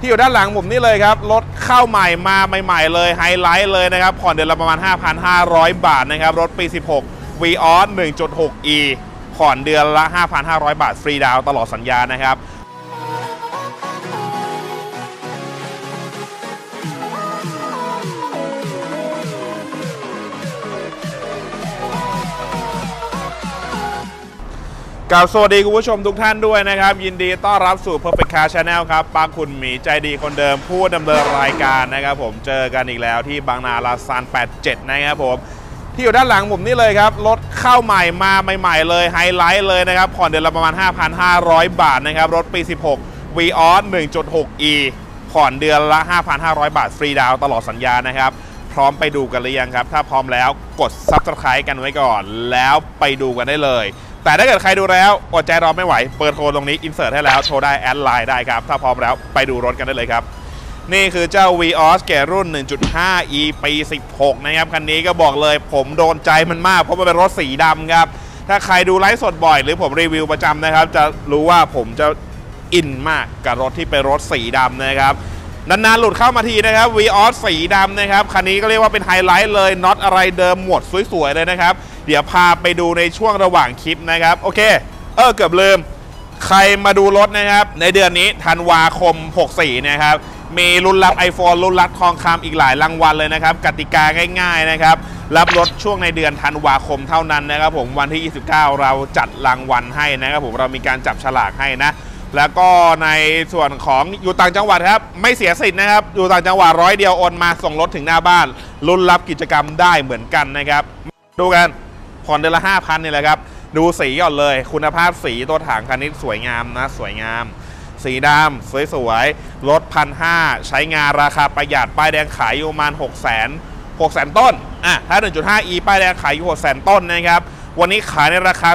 ที่อยู่ด้านหลังผมนี่เลยครับรถเข้าใหม่มาใหม่ๆเลยไฮไลท์เลยนะครับผ่อนเดือนละประมาณ 5,500 บาทนะครับรถปี 16 Vios 1.6e ผ่อนเดือนละ 5,500 บาทฟรีดาวตลอดสัญญานะครับสวัสดีคุณผู้ชมทุกท่านด้วยนะครับยินดีต้อนรับสู่ Perfect Car Channel ครับปาคุณหมีใจดีคนเดิมผู้ดำเนินรายการนะครับผมเจอกันอีกแล้วที่บางนาลาซาน87นะครับผมที่อยู่ด้านหลังผมนี่เลยครับรถเข้าใหม่มาใหม่ๆเลยไฮไลท์เลยนะครับผ่อนเดือนละประมาณ 5,500 บาทนะครับรถปี 16 Vios 1.6e ผ่อนเดือนละ 5,500 บาทฟรีดาวตลอดสัญญานะครับพร้อมไปดูกันหรือยังครับถ้าพร้อมแล้วกด Subscribe กันไว้ก่อนแล้วไปดูกันได้เลยแต่ถ้าเกิดใครดูแล้วอดใจรอไม่ไหวเปิดโทรตรงนี้อินเสิร์ตให้แล้วโทรได้แอดไลน์ได้ครับถ้าพร้อมแล้วไปดูรถกันได้เลยครับนี่คือเจ้า Vios แก่รุ่น 1.5e ปี 16 นะครับคันนี้ก็บอกเลยผมโดนใจมันมากเพราะมันเป็นรถสีดำครับถ้าใครดูไลฟ์สดบ่อยหรือผมรีวิวประจำนะครับจะรู้ว่าผมจะอินมากกับรถที่เป็นรถสีดำนะครับนานๆหลุดเข้ามาทีนะครับ Vios สีดำนะครับคันนี้ก็เรียกว่าเป็นไฮไลท์เลยน็อตอะไรเดิมหมดสวยๆเลยนะครับเดี๋ยวพาไปดูในช่วงระหว่างคลิปนะครับโอเคเกือบลืมใครมาดูรถนะครับในเดือนนี้ธันวาคม 64 นะครับมีรุ่นรับ iPhone รุ่นรับทองคำอีกหลายรางวัลเลยนะครับกติกาง่ายๆนะครับรับรถช่วงในเดือนธันวาคมเท่านั้นนะครับผมวันที่ 29 เราจัดรางวัลให้นะครับผมเรามีการจับฉลากให้นะแล้วก็ในส่วนของอยู่ต่างจังหวัดครับไม่เสียสิทธิ์นะครับอยู่ต่างจังหวัด100 เดียวโอนมาส่งรถถึงหน้าบ้านรุ่นรับกิจกรรมได้เหมือนกันนะครับดูกันผ่อนเดือนละ 5,000 นี่แหละครับดูสีก่อนเลยคุณภาพสีตัวถังคันนี้สวยงามนะสวยงามสีดำสวยๆรถ 1,500 ใช้งานราคาประหยัดป้ายแดงขายอยู่ประมาณ 600,000 ต้นถ้า 1.5e ป้ายแดงขายอยู่ 600,000 ต้นนะครับวันนี้ขายในราคา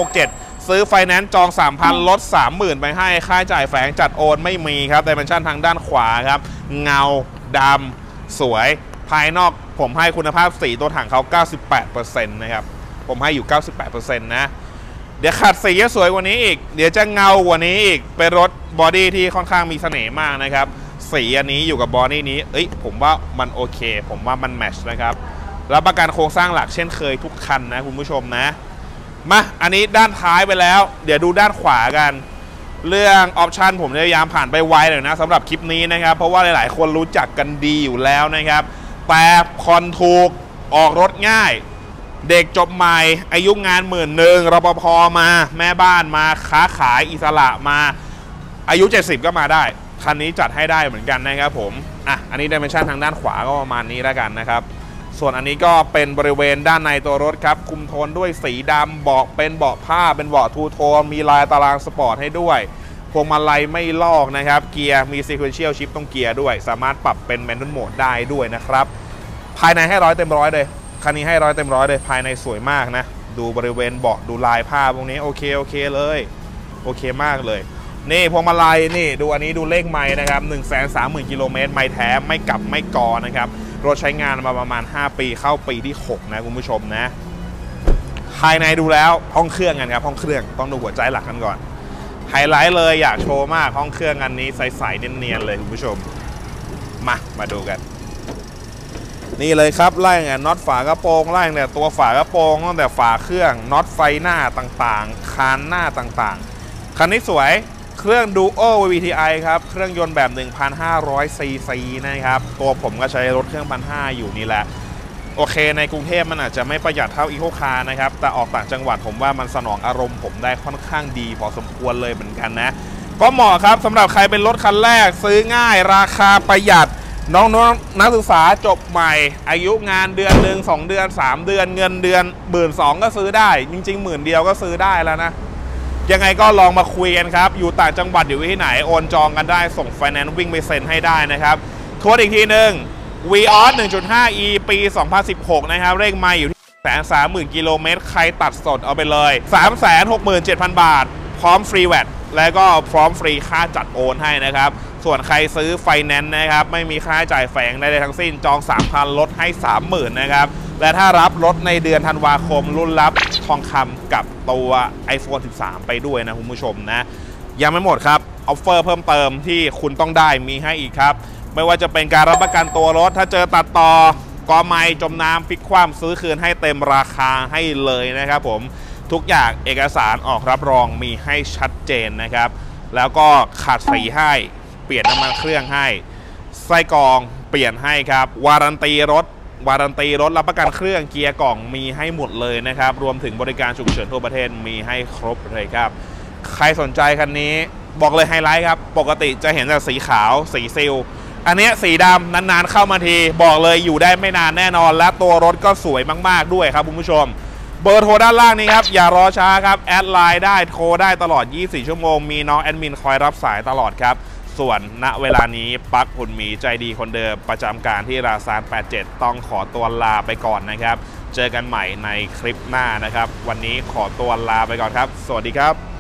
367ซื้อไฟแนนซ์จอง 3,000 ลด 30,000 ไปให้ค่าจ่ายแฝงจัดโอนไม่มีครับดิเมนชั่นทางด้านขวาครับเงาดำสวยภายนอกผมให้คุณภาพสีตัวถังเขา 98% นะครับผมให้อยู่ 98% นะเดี๋ยวขัดสีจะสวยกว่านี้อีกเดี๋ยวจะเงากว่านี้อีกเป็นรถบอดี้ที่ค่อนข้างมีเสน่ห์มากนะครับสีอันนี้อยู่กับบอดี้นี้ผมว่ามันโอเคผมว่ามันแมทช์นะครับรับประกันโครงสร้างหลักเช่นเคยทุกคันนะคุณผู้ชมนะมาอันนี้ด้านท้ายไปแล้วเดี๋ยวดูด้านขวากันเรื่องออปชันผมพยายามผ่านไปไวหน่อยนะสำหรับคลิปนี้นะครับเพราะว่าหลายๆคนรู้จักกันดีอยู่แล้วนะครับแต่ผ่อนถูกออกรถง่ายเด็กจบใหม่อายุงาน10,000รปภมาแม่บ้านมาค้าขายอิสระมาอายุ70ก็มาได้คันนี้จัดให้ได้เหมือนกันนะครับผมอันนี้ดิเมนชั่นทางด้านขวาก็ประมาณนี้แล้วกันนะครับส่วนอันนี้ก็เป็นบริเวณด้านในตัวรถครับคุมโทนด้วยสีดำเบาะเป็นเบาะผ้าเป็นเบาะทูโทนมีลายตารางสปอร์ตให้ด้วยพวงมาลัยไม่ลอกนะครับเกียร์มี sequential shift ตรงเกียร์ด้วยสามารถปรับเป็น manual mode ได้ด้วยนะครับภายในให้100 เต็ม 100เลยคันนี้ให้100 เต็ม 100เลยภายในสวยมากนะดูบริเวณเบาะดูลายผ้าพวกนี้โอเคเลยโอเคมากเลยนี่พวงมาลัยนี่ดูอันนี้ดูเลขไมล์นะครับ 130,000 กิโลเมตรไมล์แท้ไม่กลับไม่กอนะครับรถใช้งานมาประมาณ5 ปีเข้าปีที่6นะคุณผู้ชมนะภายในดูแล้วห้องเครื่องกันครับห้องเครื่องต้องดูหัวใจหลักกันก่อนไฮไลท์เลยอยากโชว์มากห้องเครื่องอันนี้ใสๆเนียนๆเลยคุณผู้ชมมาดูกันนี่เลยครับไล่เนี่ยน็อตฝากระโปรงไล่เนี่ยตัวฝากระโปรงตั้งแต่ฝาเครื่องน็อตไฟหน้าต่างๆคานหน้าต่างๆคันนี้สวยเครื่อง Duo VTI ครับเครื่องยนต์แบบ 1,500 ซีซีนะครับตัวผมก็ใช้รถเครื่อง 1,500 อยู่นี่แหละโอเคในกรุงเทพมันอาจจะไม่ประหยัดเท่า Eco Car นะครับแต่ออกต่างจังหวัดผมว่ามันสนองอารมณ์ผมได้ค่อนข้างดีพอสมควรเลยเหมือนกันนะก็เหมาะครับสำหรับใครเป็นรถคันแรกซื้อง่ายราคาประหยัดน้องนักศึกษาจบใหม่อายุงานเดือนหนึ่ง2 เดือน 3 เดือนเงินเดือน12,000ก็ซื้อได้จริงๆ10,000 เดียวก็ซื้อได้แล้วนะยังไงก็ลองมาคุยกันครับอยู่ต่างจังหวัดอยู่ที่ไหนโอนจองกันได้ส่งไฟแนนซ์วิ่งไปเซ็นให้ได้นะครับทวนอีกทีหนึ่ง Vios 1.5e ปี 2016 นะครับเลขไมล์อยู่ที่ 130,000 กิโลเมตรใครตัดสดเอาไปเลย 367,000 บาทพร้อมฟรีแวตและก็พร้อมฟรีค่าจัดโอนให้นะครับส่วนใครซื้อไฟแนนซ์นะครับไม่มีค่าจ่ายแฝงได้ทั้งสิ้นจอง 3,000 ลดให้ 30,000 นะครับและถ้ารับรถในเดือนธันวาคมรุ่นรับทองคำกับตัว iPhone 13 ไปด้วยนะคุณผู้ชมนะยังไม่หมดครับออฟเฟอร์เพิ่มเติมที่คุณต้องได้มีให้อีกครับไม่ว่าจะเป็นการรับประกันตัวรถถ้าเจอตัดต่อกอไม้จมน้ำพลิกคว่ำซื้อคืนให้เต็มราคาให้เลยนะครับผมทุกอย่างเอกสารออกรับรองมีให้ชัดเจนนะครับแล้วก็ขาดสีให้เปลี่ยนน้ำมันเครื่องให้ไส้กรองเปลี่ยนให้ครับวารันตีรถรับประกันเครื่องเกียร์กล่องมีให้หมดเลยนะครับรวมถึงบริการฉุกเฉินทั่วประเทศมีให้ครบเลยครับใครสนใจคันนี้บอกเลยไฮไลท์ครับปกติจะเห็นแต่สีขาวสีซิลอันนี้สีดำนานๆเข้ามาทีบอกเลยอยู่ได้ไม่นานแน่นอนและตัวรถก็สวยมากๆด้วยครับคุณผู้ชมเบอร์โทรด้านล่างนี้ครับอย่ารอช้าครับแอดไลน์ได้โทรได้ตลอด24ชั่วโมงมีน้องแอดมินคอยรับสายตลอดครับส่วนณเวลานี้ปักหุ่นหมีใจดีคนเดิมประจำการที่ราซาน87ต้องขอตัวลาไปก่อนนะครับเจอกันใหม่ในคลิปหน้านะครับวันนี้ขอตัวลาไปก่อนครับสวัสดีครับ